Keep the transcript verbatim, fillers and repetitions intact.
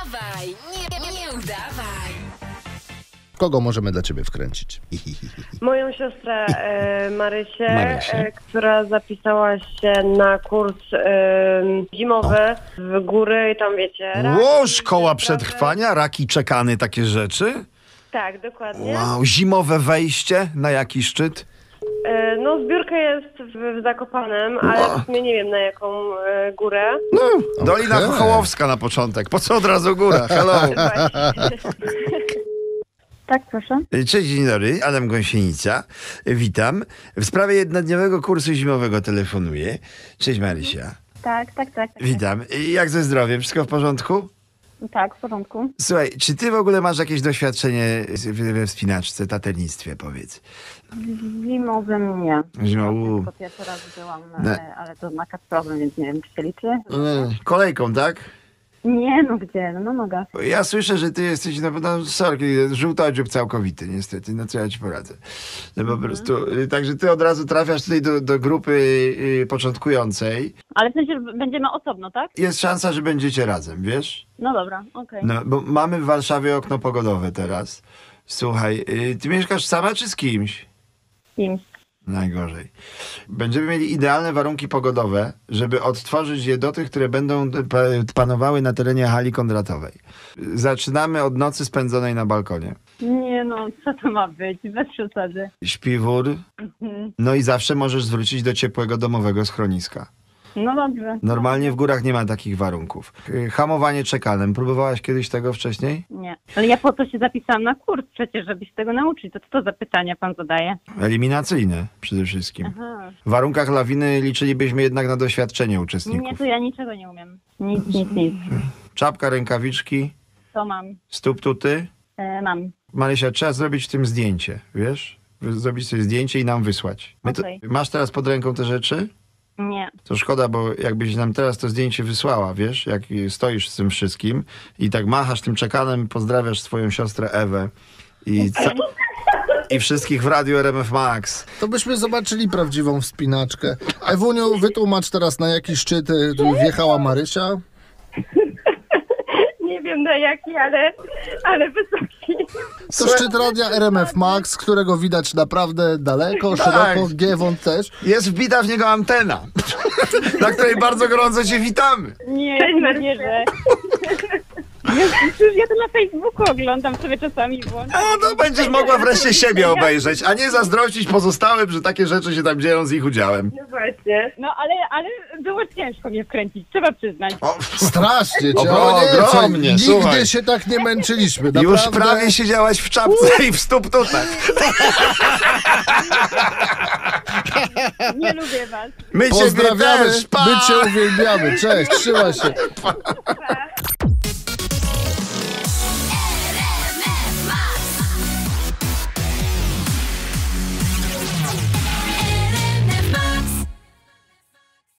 wstawaj, nie, nie udawaj. Kogo możemy dla ciebie wkręcić? Moją siostrę e, Marysię, Marysię. E, która zapisała się na kurs e, zimowy w góry i tam wiecie... raki, Ło, szkoła wyprawy. przetrwania, raki czekany, takie rzeczy? Tak, dokładnie. Wow, zimowe wejście na jaki szczyt? E, no zbiórka jest w, w Zakopanem, ale w sumie nie wiem na jaką e, górę. No, Dolina Okej. Chochołowska na początek. Po co od razu góra? Hello. Tak, proszę. Cześć, dzień dobry, Adam Gąsienica. Witam. W sprawie jednodniowego kursu zimowego telefonuję. Cześć, Marysia. Tak, tak, tak. tak. Witam. Jak ze zdrowiem? Wszystko w porządku? Tak, w porządku. Słuchaj, czy ty w ogóle masz jakieś doświadczenie we wspinaczce, taternictwie, powiedz? Zimowym nie. Zimą... Tylko pierwszy raz byłam, No. ale, ale to na Kacprowym, więc nie wiem, czy się liczy. Mm, Kolejką, tak? Nie, no gdzie? No noga. Ja słyszę, że ty jesteś, no, no sorki, żółtodziób całkowity, niestety, no co ja ci poradzę. No po prostu, y, także ty od razu trafiasz tutaj do, do grupy y, początkującej. Ale w sensie będziemy osobno, tak? Jest szansa, że będziecie razem, wiesz? No dobra, okej. No, bo mamy w Warszawie okno pogodowe teraz. Słuchaj, y, ty mieszkasz sama czy z kimś? Kimś. Najgorzej. Będziemy mieli idealne warunki pogodowe, żeby odtworzyć je do tych, które będą pa- panowały na terenie hali kondratowej. Zaczynamy od nocy spędzonej na balkonie. Nie no, co to ma być? Bez przesady. Śpiwór. Mhm. No i zawsze możesz zwrócić do ciepłego domowego schroniska. No dobrze. Normalnie w górach nie ma takich warunków. Y, Hamowanie czekanem. Próbowałaś kiedyś tego wcześniej? Nie. Ale ja po co się zapisałam na kurs przecież, żeby się tego nauczyć? To co to za pytania pan zadaje? Eliminacyjne przede wszystkim. Aha. W warunkach lawiny liczylibyśmy jednak na doświadczenie Nie, uczestników. to ja niczego nie umiem. Nic, nic, nic. Czapka, rękawiczki, To mam. stóp tuty. E, mam. Marysia, trzeba zrobić w tym zdjęcie, wiesz? Zrobić sobie zdjęcie i nam wysłać. My to, Okej. masz teraz pod ręką te rzeczy? Nie. To szkoda, bo jakbyś nam teraz to zdjęcie wysłała, wiesz? Jak stoisz z tym wszystkim i tak machasz tym czekanem, pozdrawiasz swoją siostrę Ewę i, ca- i wszystkich w Radiu R M F Max. To byśmy zobaczyli prawdziwą wspinaczkę. Ewuniu, wytłumacz teraz, na jaki szczyt y, wjechała Marysia. Nie wiem na jaki, ale, ale wysoki. To szczyt radia R M F Max, którego widać naprawdę daleko, Tak. szeroko, Giewont też. Jest wbita w niego antena, na której bardzo gorąco cię witamy. Nie, Cześć, nie Marysia. wierzę. Przecież ja to na Facebooku oglądam sobie czasami włączam. A no będziesz mogła wreszcie siebie obejrzeć, a nie zazdrościć pozostałym, że takie rzeczy się tam dzieją z ich udziałem. No właśnie. No ale, ale było ciężko mnie wkręcić, trzeba przyznać. O, Strasznie cię, O, o nie, co, ogromnie, nigdy słuchaj. się tak nie męczyliśmy, naprawdę. już prawie siedziałaś w czapce i w stóp tutach. Nie lubię was. My ciebie Pozdrawiamy, też, pa! my cię uwielbiamy, cześć, trzymaj się. Pa.